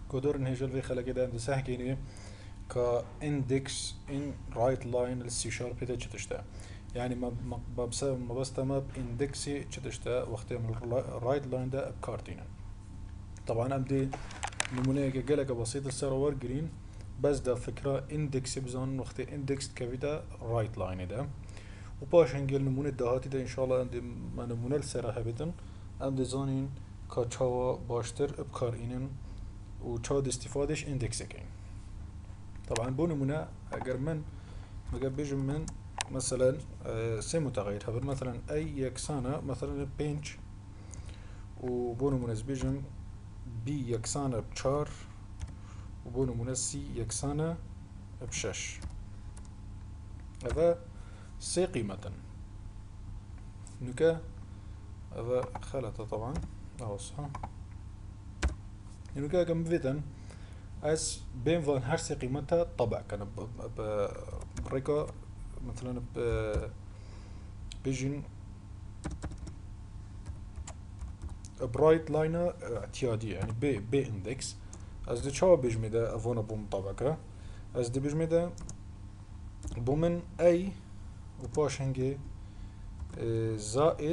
كودور نهجل في خلا كده عند سهكيني كا اندكس ان رايت لاين السي شارب كده تشتا يعني ما بس تمام اندكسي تشتا وقت من الرايت لاين ده بكارتين طبعا امدي نمونه جلقه بسيطه سيرور جرين بس ده فكره اندكس بزون وقت اندكس كفيدا رايت لاين ده وباش نقول نمونه دهاتي ده ان شاء الله عندي ما نمونه السراحه بتن عندي زانين كاتشاوا باشتر بكارينن وتشاد استفادش اندكس كين طبعا بو نمونه اگر من مجا من مثلا سي متغير هبر مثلا اي يكسانه مثلا بينج وبونو منس بيجم بي يكسانه بشار وبونو منس سي يكسانه بشش هذا سي قيمة نكا هذا خلطة طبعا أو صح نكا كم فيتن أس بين فان هر سي قيمتها طبع كان بريكا مثلا بيجن برايت لاينر اعتيادي يعني بي اندكس از دي شو بيجمده افونا بوم طبقة از دي بيجمده بومن اي وباش هنجي زائد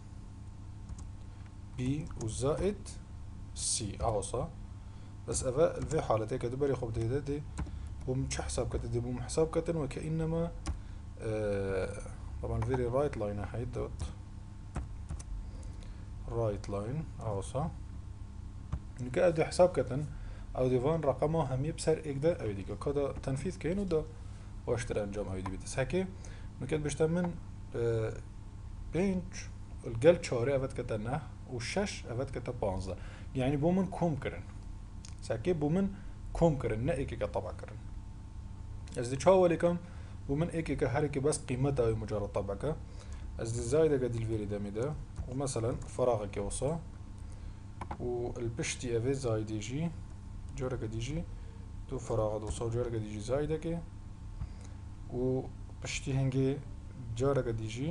بي وزائد سي اهوصا بس افا الفي حالتي كدبري خوب دي بوم شو حساب كتن دي بوم حساب كتن وكأنما طبعا فيري رايت لاين هاي دوت رايت لاين اهوصا نكا ادي حساب كتن او ديفان رقمه هم يبسر اكدا او ديكا كدا تنفيذ كين ودا واشتر انجام او دي بتس هكي نكا بشتمن بينج الجل شاري افت كتنه والشش افت كتا بانزا يعني بومن كوم كرن ساكي بومن كوم كرن نا ايكيكا طبع كرن از دي شاو لكم بومن ايكيكا هركي بس قيمتها او مجرد طبعك از دي زايدة قد الفيري دامي ده ومثلا فراغك يوصا والبشتي افي زايد يجي جورا قد يجي تو فراغ دوصا جورا قد يجي زايدة كي وبشتي هنجي جورا قد يجي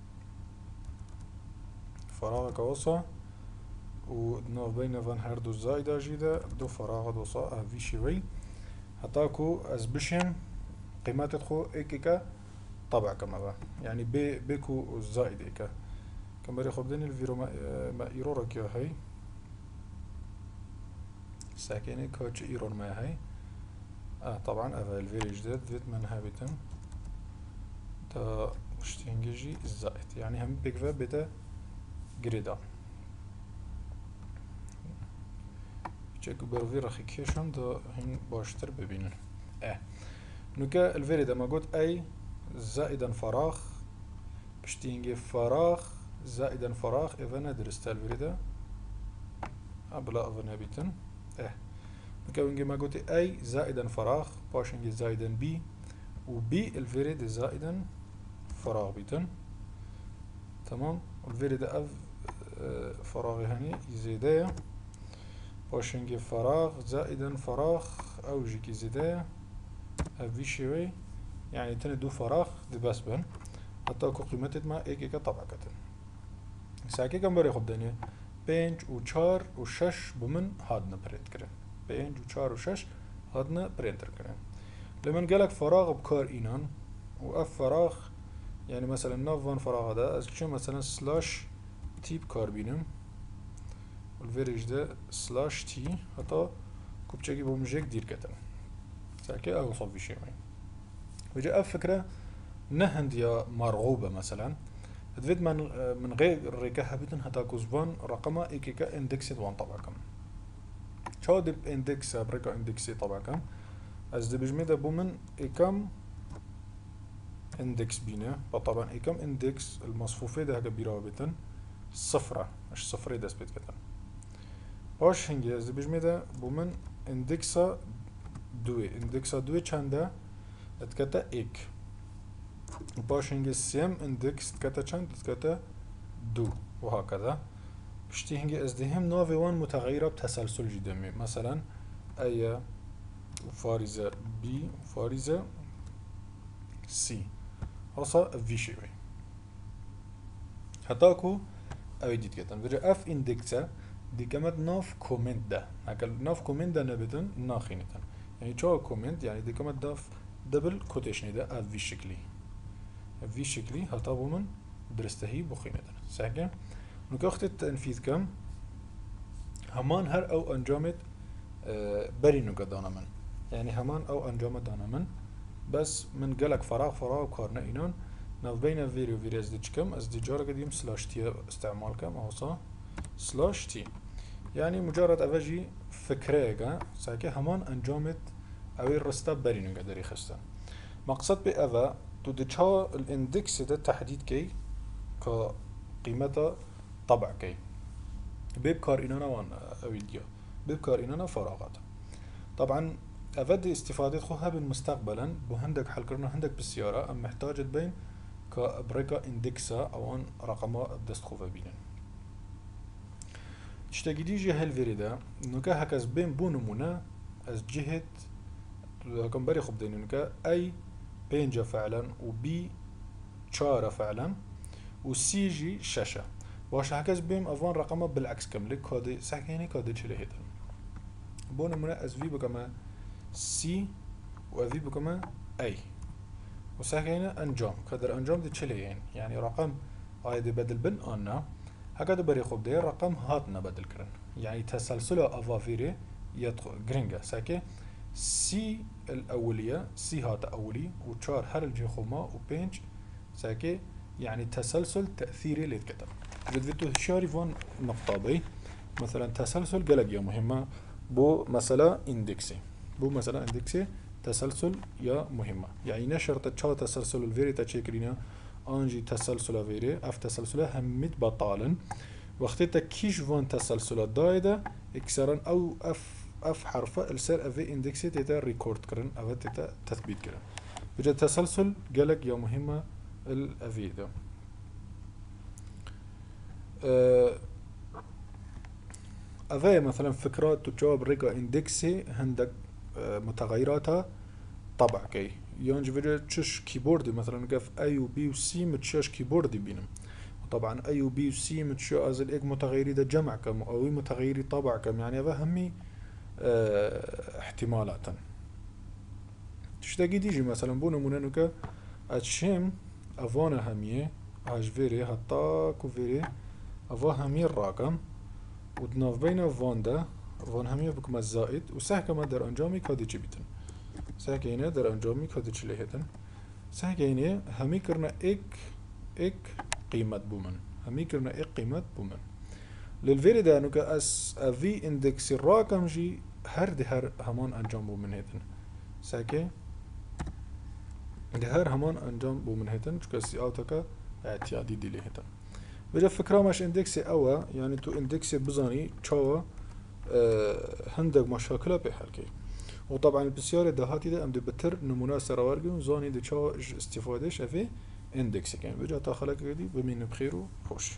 فراغك وصا ونوف بين فان هردو زايدة جيدا دو فراغ دوصا افي شوي هتاكو از بشن قيمات خو ايكيكا طبع كما با يعني بيكو زائد ايكا كما ري خبدين الفيرو ما ايرورا كيا هاي ساكيني كوتش ايرور ما هاي طبعا افا الفيري جديد فيت من هابتن تا مشتينجي الزائد يعني هم بيكفا بتا جريدا تشيك برفي رخيكيشن دا هين باشتر ببينن نوكا الفيري دا ما قلت اي زائدا فراغ بشتينجي فراغ زائدا فراغ ايفانا درستا الفيري دا بلا افانا بيتن نكونجي ما قلت اي زائدا فراغ باشنجي زائدا بي وبي الفيري دا زائدا فراغ بيتن تمام الفيري دا اف فراغي هني زيدايا باشنجي فراغ زائدا فراغ او جيكي زيدايا افي شوي يعني تاني دو فراغ دي بس بن حتى اكو قيمتت ما ايكا طبعا كتن ساكي كم بري خبداني بينج وشار وشش بمن هادنا بريد كرن بينج وشار وشش هادنا برينتر كرن لمن قالك فراغ بكار اينان واف فراغ يعني مثلا نافان فراغ هذا از مثلا سلاش تي بكار بينم والفيريج ده سلاش تي حتى كوبشاكي بومجيك دير كتن ساكي او صفي شيء وجاء فكرة نهند يا مرغوبة مثلا تفيد من غير ريكاها بتن هتاكو زبان رقمها ايكيكا اندكسي وان طبعكم شو دي اندكس بريكا اندكسي طبعكم از دي بجميدة بومن ايكام اندكس بينا طبعا ايكام اندكس المصفوفة ده هكا بيراها بتن صفرة مش صفرة داس بيت كتن باش هنجي از دي بجميدة بومن اندكسا دوي چنده اتكتا ايك باش هنجي سيم اندكس اتكتا چند اتكتا دو وهكذا بشتي هنجي از دهم نوفي وان متغيرة بتسلسل جدامي مثلا اي فارزة بي وفارزة سي هصا في شوي هتاكو او يديت كتن فيجا اف اندكسا دي كمان ناف كومنت ده هكا ناف كومنت ده نبتن ناخينتن يعني شو كومنت يعني دي كمان داف دبل كوتيشن ده في شكلي في شكلي هطابو من درستهي بخينتن ساكن نكاخت التنفيذ كم همان هر او انجامت بري نقدانا من يعني همان او انجامت دانا من بس من قالك فراغ وكارنا اينان ناف بين فيري وفيري از ديش كم از دي جارة قديم سلاش تي استعمال كم او صا سلاش تي يعني مجرد افاجي فكرة ساكي همان انجامت اوي الرستا بري نقدر يخستن مقصد بأفا تو ديشها الاندكس ده تحديد كي كقيمته طبع كي بيبكار إننا وان أويديا بيبكار إننا فراغات طبعا أفاد استفادة خوها بالمستقبلا بهندك حل كرنا هندك بالسيارة أم محتاجة بين كبريكا اندكسا أو أن رقمها بدست خوفا بينن تشتاقي دي جهة الفيريدا نوكا هكاز بين بونمونا از جهة هكام بري خب ديني نوكا أي بينجا فعلا وبي شارة فعلا وسي جي شاشة باش هكاز بيم افان رقمه بالعكس كم لك كودي ساكيني كودي تشيله هيدا بون منا اس في بكما سي و في بكما اي وساكينه انجام كدر انجام دي تشيله يعني رقم ايدي بدل بن انا هكذا بري خوب دي رقم هاتنا بدل كرن يعني تسلسل افافيري يدخل جرينجا ساكي سي الاوليه سي هات اولي وشار هر الجي خوما وبينج ساكي يعني تسلسل تأثيري اللي يتكتب فيديو شاري فون نقطة مثلا تسلسل قلق مهمة بو مثلا اندكسي بو مثلا اندكسي تسلسل يا مهمة يعني نشرت تشا تسلسل الفيري تشيكرينا انجي تسلسل فيري اف تسلسل همت بطالا وقت كيش فون تسلسل دايدا اكسرا او اف حرفة السر افي اندكسي تيتا ريكورد كرن او تيتا تثبيت كرن بجد تسلسل قلق يا مهمة الافي ده أفاي مثلا فكرات تجاوب ريكا اندكسي هندك متغيراتها طبع كي يونج فيديو تشش كيبورد مثلا قف اي و بي و سي متشاش كيبورد بينهم طبعا اي و بي و سي متشا ازل ايك متغيري ده جمع كم او متغيري طبع كم يعني فهمي احتمالات تشتاقي ديجي مثلا بونا منانوكا اتشيم افانا هميه هاش فيري هتا كوفيري افا همي الرقم ودناف بين فاندا فان هميه بكم الزائد وسهك ما در انجامي كادي جبتن سهك هنا در انجامي كادي چليهتن سهك هنا همي كرنا اك قيمة بومن همي كرنا اك قيمة بومن للفيري دا نوكا اس في اندكس الرقم جي هر دي هر همان انجام بومن هيتن سهك دي هر همان انجام بومن هيتن چكا سي اوتاكا اعتيادي دي ليهتن بجا فكرة ماش اندكسي اوا يعني تو اندكسي بزاني چاوا هندق مشاكلة بحالكي وطبعا البسيارة دهاتي ده امدي بتر نمونا سراوارجون زاني دي چاوا استفادهش افي اندكسي كان بجا تا خلق دي بمين بخير وخوش